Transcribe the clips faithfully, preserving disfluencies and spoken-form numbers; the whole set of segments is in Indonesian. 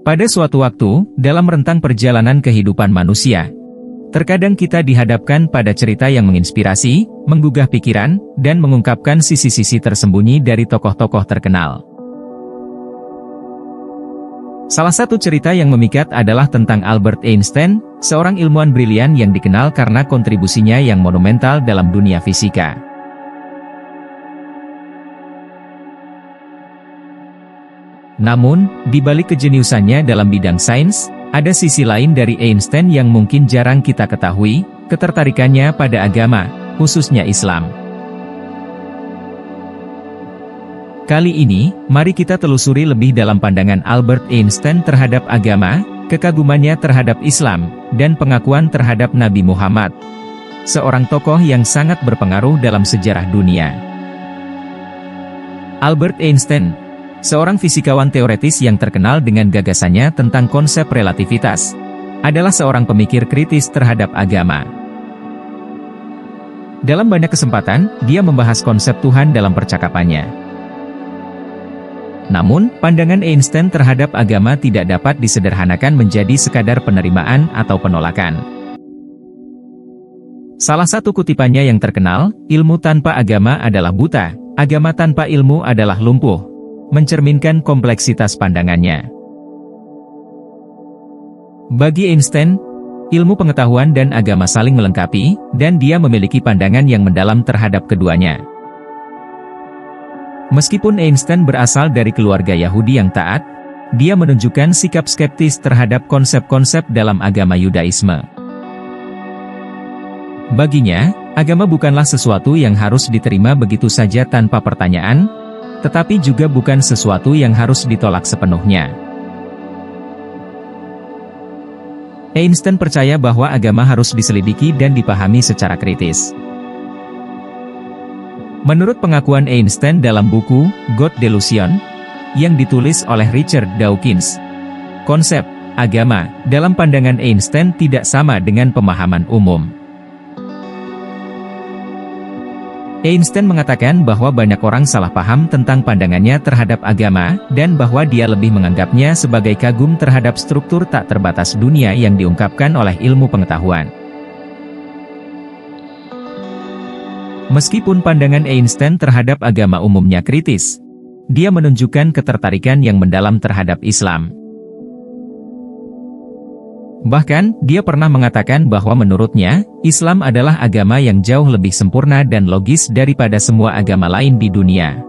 Pada suatu waktu, dalam rentang perjalanan kehidupan manusia, terkadang kita dihadapkan pada cerita yang menginspirasi, menggugah pikiran, dan mengungkapkan sisi-sisi tersembunyi dari tokoh-tokoh terkenal. Salah satu cerita yang memikat adalah tentang Albert Einstein, seorang ilmuwan brilian yang dikenal karena kontribusinya yang monumental dalam dunia fisika. Namun, di balik kejeniusannya dalam bidang sains, ada sisi lain dari Einstein yang mungkin jarang kita ketahui, ketertarikannya pada agama, khususnya Islam. Kali ini, mari kita telusuri lebih dalam pandangan Albert Einstein terhadap agama, kekagumannya terhadap Islam, dan pengakuan terhadap Nabi Muhammad, seorang tokoh yang sangat berpengaruh dalam sejarah dunia. Albert Einstein, seorang fisikawan teoretis yang terkenal dengan gagasannya tentang konsep relativitas, adalah seorang pemikir kritis terhadap agama. Dalam banyak kesempatan, dia membahas konsep Tuhan dalam percakapannya. Namun, pandangan Einstein terhadap agama tidak dapat disederhanakan menjadi sekadar penerimaan atau penolakan. Salah satu kutipannya yang terkenal, "Ilmu tanpa agama adalah buta, agama tanpa ilmu adalah lumpuh," mencerminkan kompleksitas pandangannya. Bagi Einstein, ilmu pengetahuan dan agama saling melengkapi, dan dia memiliki pandangan yang mendalam terhadap keduanya. Meskipun Einstein berasal dari keluarga Yahudi yang taat, dia menunjukkan sikap skeptis terhadap konsep-konsep dalam agama Yudaisme. Baginya, agama bukanlah sesuatu yang harus diterima begitu saja tanpa pertanyaan, tetapi juga bukan sesuatu yang harus ditolak sepenuhnya. Einstein percaya bahwa agama harus diselidiki dan dipahami secara kritis. Menurut pengakuan Einstein dalam buku God Delusion, yang ditulis oleh Richard Dawkins, konsep agama dalam pandangan Einstein tidak sama dengan pemahaman umum. Einstein mengatakan bahwa banyak orang salah paham tentang pandangannya terhadap agama, dan bahwa dia lebih menganggapnya sebagai kagum terhadap struktur tak terbatas dunia yang diungkapkan oleh ilmu pengetahuan. Meskipun pandangan Einstein terhadap agama umumnya kritis, dia menunjukkan ketertarikan yang mendalam terhadap Islam. Bahkan, dia pernah mengatakan bahwa menurutnya, Islam adalah agama yang jauh lebih sempurna dan logis daripada semua agama lain di dunia.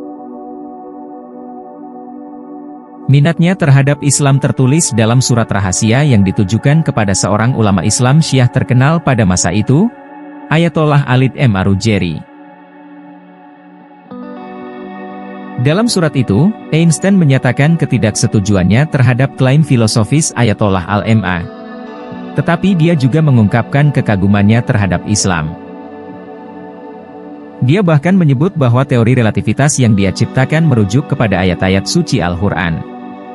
Minatnya terhadap Islam tertulis dalam surat rahasia yang ditujukan kepada seorang ulama Islam Syiah terkenal pada masa itu, Ayatollah Ali Al-Rujeri. Dalam surat itu, Einstein menyatakan ketidaksetujuannya terhadap klaim filosofis Ayatollah Al-Ma. Tetapi dia juga mengungkapkan kekagumannya terhadap Islam. Dia bahkan menyebut bahwa teori relativitas yang dia ciptakan merujuk kepada ayat-ayat suci Al-Quran.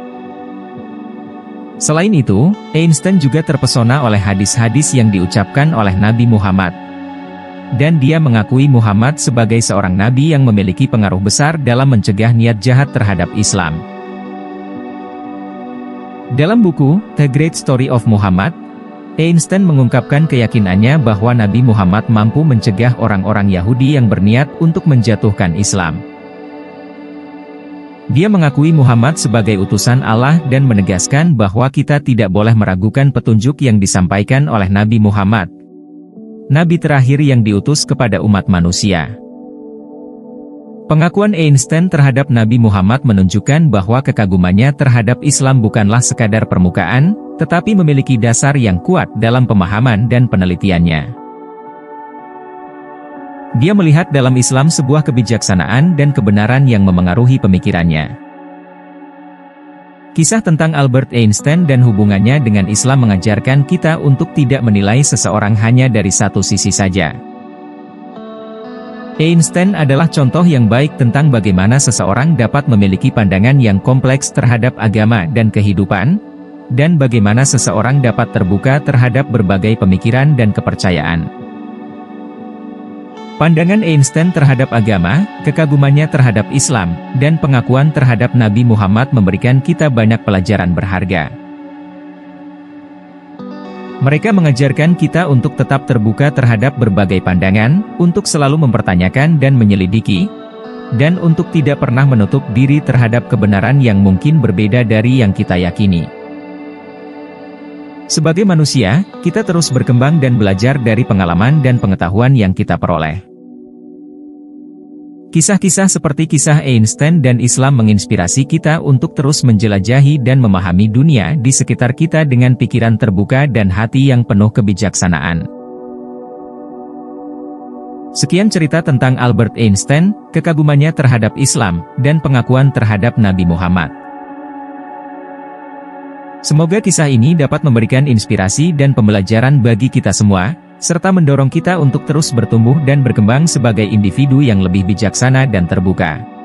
Selain itu, Einstein juga terpesona oleh hadis-hadis yang diucapkan oleh Nabi Muhammad. Dan dia mengakui Muhammad sebagai seorang nabi yang memiliki pengaruh besar dalam mencegah niat jahat terhadap Islam. Dalam buku The Great Story of Muhammad, Einstein mengungkapkan keyakinannya bahwa Nabi Muhammad mampu mencegah orang-orang Yahudi yang berniat untuk menjatuhkan Islam. Dia mengakui Muhammad sebagai utusan Allah dan menegaskan bahwa kita tidak boleh meragukan petunjuk yang disampaikan oleh Nabi Muhammad, Nabi terakhir yang diutus kepada umat manusia. Pengakuan Einstein terhadap Nabi Muhammad menunjukkan bahwa kekagumannya terhadap Islam bukanlah sekadar permukaan, tetapi memiliki dasar yang kuat dalam pemahaman dan penelitiannya. Dia melihat dalam Islam sebuah kebijaksanaan dan kebenaran yang memengaruhi pemikirannya. Kisah tentang Albert Einstein dan hubungannya dengan Islam mengajarkan kita untuk tidak menilai seseorang hanya dari satu sisi saja. Einstein adalah contoh yang baik tentang bagaimana seseorang dapat memiliki pandangan yang kompleks terhadap agama dan kehidupan, dan bagaimana seseorang dapat terbuka terhadap berbagai pemikiran dan kepercayaan. Pandangan Einstein terhadap agama, kekagumannya terhadap Islam, dan pengakuan terhadap Nabi Muhammad memberikan kita banyak pelajaran berharga. Mereka mengajarkan kita untuk tetap terbuka terhadap berbagai pandangan, untuk selalu mempertanyakan dan menyelidiki, dan untuk tidak pernah menutup diri terhadap kebenaran yang mungkin berbeda dari yang kita yakini. Sebagai manusia, kita terus berkembang dan belajar dari pengalaman dan pengetahuan yang kita peroleh. Kisah-kisah seperti kisah Einstein dan Islam menginspirasi kita untuk terus menjelajahi dan memahami dunia di sekitar kita dengan pikiran terbuka dan hati yang penuh kebijaksanaan. Sekian cerita tentang Albert Einstein, kekagumannya terhadap Islam, dan pengakuan terhadap Nabi Muhammad. Semoga kisah ini dapat memberikan inspirasi dan pembelajaran bagi kita semua, serta mendorong kita untuk terus bertumbuh dan berkembang sebagai individu yang lebih bijaksana dan terbuka.